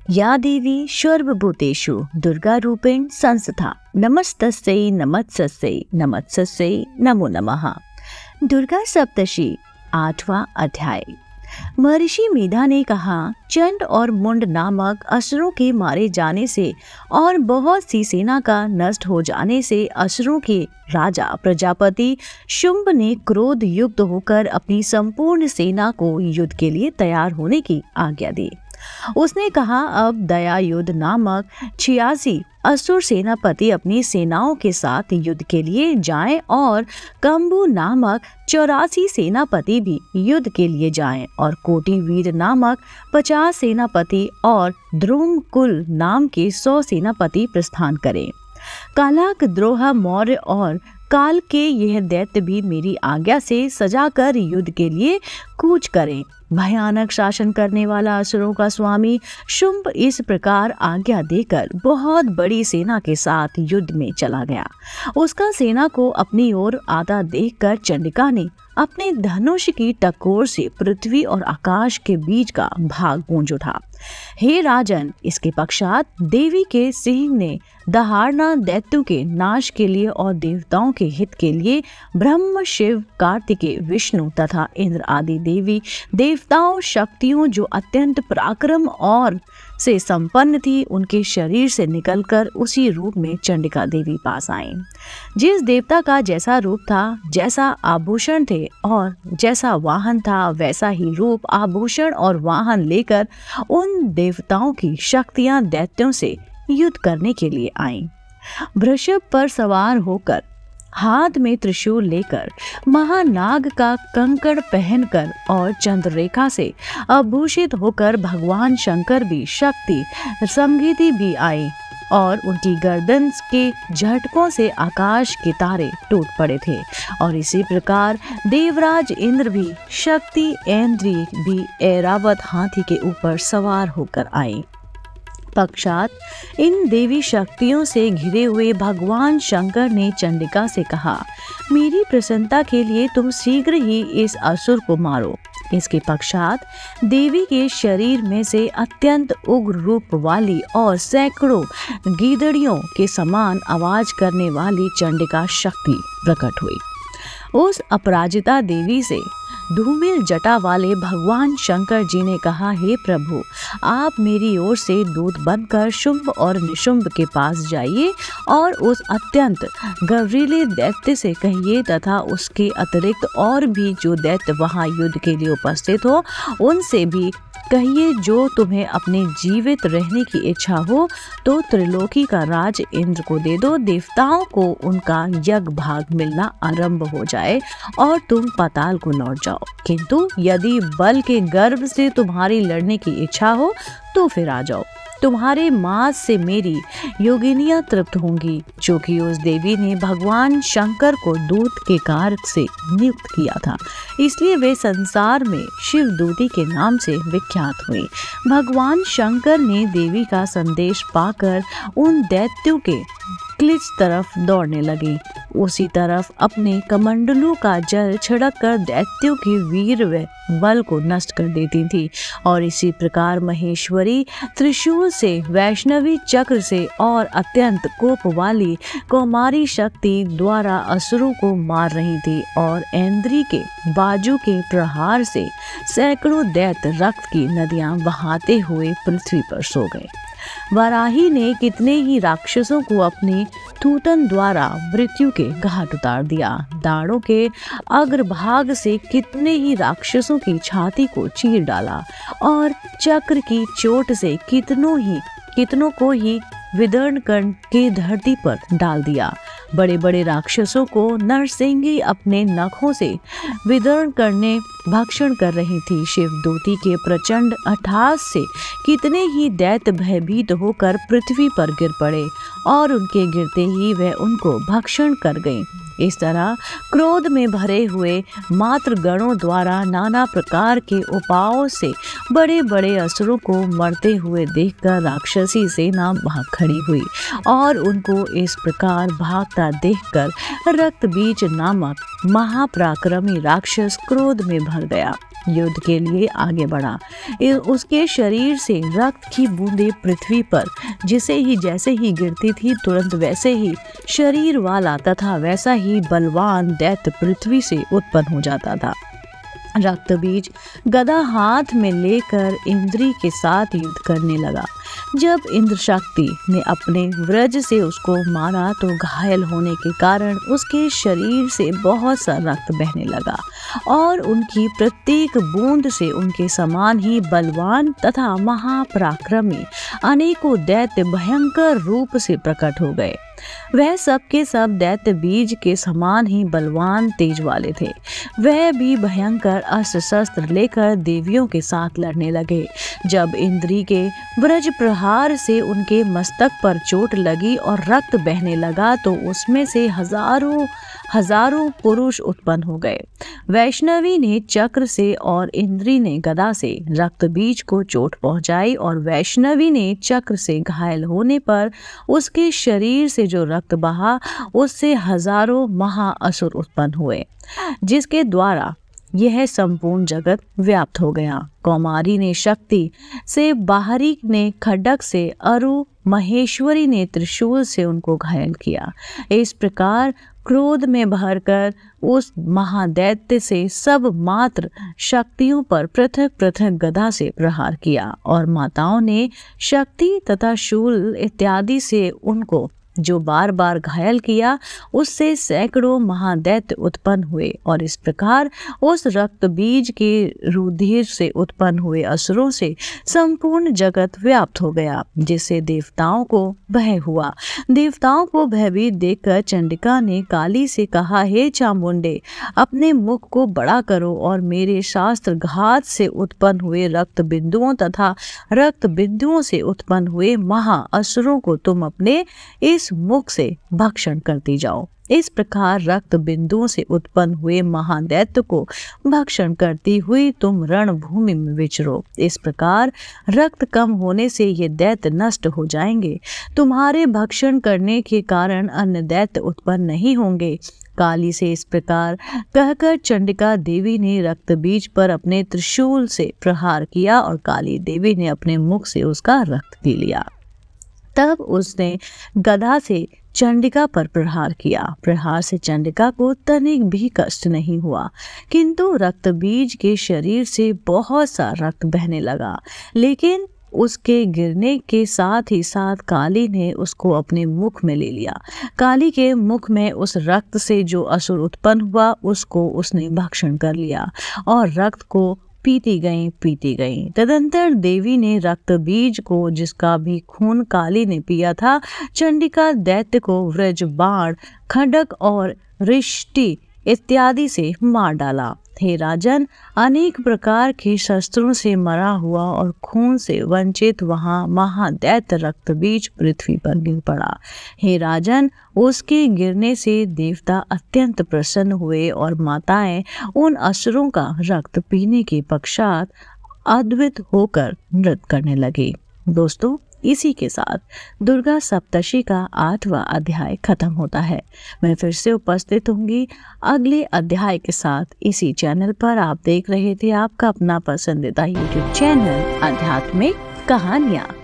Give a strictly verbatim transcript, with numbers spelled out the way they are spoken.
या देवी सर्वभूतेषु दुर्गा रूपेण संस्था नमस्तस्यै नमस्तस्यै नमस्तस्यै नमो नमः। दुर्गा सप्तशी आठवां अध्याय। महर्षि मेधा ने कहा, चंड और मुंड नामक असुरों के मारे जाने से और बहुत सी सेना का नष्ट हो जाने से असुरों के राजा प्रजापति शुंभ ने क्रोध युक्त होकर अपनी संपूर्ण सेना को युद्ध के लिए तैयार होने की आज्ञा दी। उसने कहा, अब दया युद्ध नामक छियासी असुर सेनापति अपनी सेनाओं के साथ युद्ध के लिए जाएं और कंबु नामक चौरासी सेनापति भी युद्ध के लिए जाएं और कोटि वीर नामक पचास सेनापति और द्रुम कुल नाम के सौ सेनापति प्रस्थान करें। कालाक द्रोह मौर्य और काल के यह दैत्य भी मेरी आज्ञा से सजाकर युद्ध के लिए कूच करें। भयानक शासन करने वाला असुरों का स्वामी शुंभ इस प्रकार आज्ञा देकर बहुत बड़ी सेना के साथ युद्ध में चला गया। उसका सेना को अपनी ओर आता देखकर चंडिका ने अपने धनुष की टकोर से पृथ्वी और आकाश के बीच का भाग गूंज उठा। हे राजन, इसके पश्चात देवी के सिंह ने दहाड़ना दैत्यों के नाश के लिए और देवताओं के हित के लिए ब्रह्म, शिव, कार्तिकेय, विष्णु तथा इंद्र आदि देवी देवताओं शक्तियों जो अत्यंत पराक्रम और से संपन्न थी, उनके शरीर से निकलकर उसी रूप में चंडिका देवी पास आईं। जिस देवता का जैसा रूप था, जैसा आभूषण थे और जैसा वाहन था, वैसा ही रूप, आभूषण और वाहन लेकर उन देवताओं की शक्तियां दैत्यों से युद्ध करने के लिए आईं। वृषभ पर सवार होकर, हाथ में त्रिशूल लेकर, महानाग का कंकड़ पहनकर और चंद्ररेखा से आभूषित होकर भगवान शंकर भी शक्ति संगीति भी आई और उनकी गर्दन के झटकों से आकाश के तारे टूट पड़े थे। और इसी प्रकार देवराज इंद्र भी शक्ति ऐन्द्री भी ऐरावत हाथी के ऊपर सवार होकर आए। पश्चात इन देवी शक्तियों से घिरे हुए भगवान शंकर ने चंडिका से कहा, मेरी प्रसन्नता के लिए तुम शीघ्र ही इस असुर को मारो। इसके पश्चात देवी के शरीर में से अत्यंत उग्र रूप वाली और सैकड़ों गीदड़ियों के समान आवाज करने वाली चंडिका शक्ति प्रकट हुई। उस अपराजिता देवी से धूमिल जटा वाले भगवान शंकर जी ने कहा, हे प्रभु, आप मेरी ओर से दूत बनकर शुंभ और निशुंभ के पास जाइए और उस अत्यंत गवरीले दैत्य से कहिए तथा उसके अतिरिक्त और भी जो दैत्य वहां युद्ध के लिए उपस्थित हो, उनसे भी कहिए, जो तुम्हें अपने जीवित रहने की इच्छा हो तो त्रिलोकी का राज इंद्र को दे दो, देवताओं को उनका यज्ञ भाग मिलना आरंभ हो जाए और तुम पाताल को लौट जाओ। किंतु यदि बल के गर्भ से तुम्हारी लड़ने की इच्छा हो तो फिर आ जाओ। तुम्हारे मांस से मेरी योगिनियां तृप्त होंगी, जो कि उस देवी ने भगवान शंकर को दूत के कार्य से नियुक्त किया था, इसलिए वे संसार में शिवदूती के नाम से विख्यात हुई। भगवान शंकर ने देवी का संदेश पाकर उन दैत्यों के क्लिच तरफ दौड़ने लगी। उसी तरफ अपने कमंडलों का जल छिड़क कर दैत्यों की वीर व बल को नष्ट कर देती थी। और इसी प्रकार महेश्वरी त्रिशूल से, वैष्णवी चक्र से और अत्यंत कोप वाली कौमारी शक्ति द्वारा असुरों को मार रही थी। और ऐन्द्री के बाजू के प्रहार से सैकड़ों दैत्य रक्त की नदियां बहाते हुए पृथ्वी पर सो गए। वराही ने कितने ही राक्षसों को अपने थूथन द्वारा मृत्यु के घाट उतार दिया। दाढ़ों के अग्रभाग से कितने ही राक्षसों की छाती को चीर डाला और चक्र की चोट से कितनों ही कितनों को ही विदर्ण कर के धरती पर डाल दिया। बड़े बड़े राक्षसों को नरसिंही अपने नखों से विदर्ण करने भक्षण कर रही थी। शिवदूती के प्रचंड अट्टहास से कितने ही दैत्य भयभीत होकर पृथ्वी पर गिर पड़े और उनके गिरते ही वह उनको भक्षण कर गई। इस तरह क्रोध में भरे हुए मात्र गणों द्वारा नाना प्रकार के उपायों से बड़े बड़े असुरों को मरते हुए देखकर राक्षसी सेना भाग खड़ी हुई और उनको इस प्रकार भागता देखकर रक्तबीज नामक महापराक्रमी राक्षस क्रोध में भर गया। युद्ध के लिए आगे बढ़ा। उसके शरीर से रक्त की बूंदें पृथ्वी पर जिसे ही जैसे ही गिरती थी तुरंत वैसे ही शरीर वाला तथा वैसा ही बलवान दैत्य पृथ्वी से उत्पन्न हो जाता था। रक्त बीज गदा हाथ में लेकर इंद्री के साथ युद्ध करने लगा। जब इंद्र शक्ति ने अपने वज्र से उसको मारा तो घायल होने के कारण उसके शरीर से बहुत सा रक्त बहने लगा और उनकी प्रत्येक बूंद से उनके समान ही बलवान तथा महापराक्रमी अनेकों दैत्य भयंकर रूप से प्रकट हो गए। वह सब के सब दैत्य बीज के समान ही बलवान तेज वाले थे। वह भी भयंकर अस्त्र शस्त्र लेकर देवियों के साथ लड़ने लगे। जब इंद्री के वज्र प्रहार से उनके मस्तक पर चोट लगी और रक्त बहने लगा तो उसमें से हजारों हजारों पुरुष उत्पन्न हो गए। वैष्णवी ने चक्र से और इंद्री ने गदा से रक्त बीज को चोट पहुंचाई और वैष्णवी ने चक्र से घायल होने पर उसके शरीर से जो रक्त बहा उससे हजारों महाअसुर उत्पन्न हुए, जिसके द्वारा यह संपूर्ण जगत व्याप्त हो गया। कौमारी ने शक्ति से, बाहरी ने खड्ग से, अरु महेश्वरी ने त्रिशूल से उनको घायल किया। इस प्रकार क्रोध में भरकर उस महादैत्य से सब मात्र शक्तियों पर पृथक पृथक गदा से प्रहार किया और माताओं ने शक्ति तथा शूल इत्यादि से उनको जो बार बार घायल किया उससे सैकड़ों महादैत्य उत्पन्न हुए और इस प्रकार उस रक्त बीज के रुधिर से उत्पन्न हुए असुरों से संपूर्ण जगत व्याप्त हो गया, जिससे देवताओं को भय हुआ। देवताओं को भयभीत देखकर चंडिका ने काली से कहा, हे चामुंडे, अपने मुख को बड़ा करो और मेरे शास्त्र घात से उत्पन्न हुए रक्त बिंदुओं तथा रक्त बिंदुओं से उत्पन्न हुए महा असुरों को तुम अपने इस मुख से भक्षण करती जाओ। इस प्रकार रक्त बिंदुओं से उत्पन्न हुए महादैत्य को भक्षण करती हुई तुम रणभूमि में विचरो। इस प्रकार रक्त कम होने से ये दैत्य नष्ट हो जाएंगे। तुम्हारे भक्षण करने के कारण अन्य दैत्य उत्पन्न नहीं होंगे। काली से इस प्रकार कहकर चंडिका देवी ने रक्त बीज पर अपने त्रिशूल से प्रहार किया और काली देवी ने अपने मुख से उसका रक्त पी लिया। तब उसने गदा से चंडिका पर प्रहार किया। प्रहार से चंडिका को तनिक भी कष्ट नहीं हुआ, किंतु रक्त बीज के शरीर से बहुत सा रक्त बहने लगा। लेकिन उसके गिरने के साथ ही साथ काली ने उसको अपने मुख में ले लिया। काली के मुख में उस रक्त से जो असुर उत्पन्न हुआ उसको उसने भक्षण कर लिया और रक्त को पीती गई पीती गई। तदंतर देवी ने रक्त बीज को, जिसका भी खून काली ने पिया था, चंडिका दैत्य को वज्र, बाण, खड्ग और रिष्टि इत्यादि से मार डाला। हे राजन, अनेक प्रकार के शस्त्रों से मरा हुआ और खून से वंचित वहां महादैत्य रक्त बीज पृथ्वी पर गिर पड़ा। हे राजन, उसके गिरने से देवता अत्यंत प्रसन्न हुए और माताएं उन असुरों का रक्त पीने के पश्चात अद्भुत होकर नृत्य करने लगी। दोस्तों, इसी के साथ दुर्गा सप्तशी का आठवां अध्याय खत्म होता है। मैं फिर से उपस्थित होंगी अगले अध्याय के साथ इसी चैनल पर। आप देख रहे थे आपका अपना पसंदीदा यूट्यूब चैनल आध्यात्मिक कहानियाँ।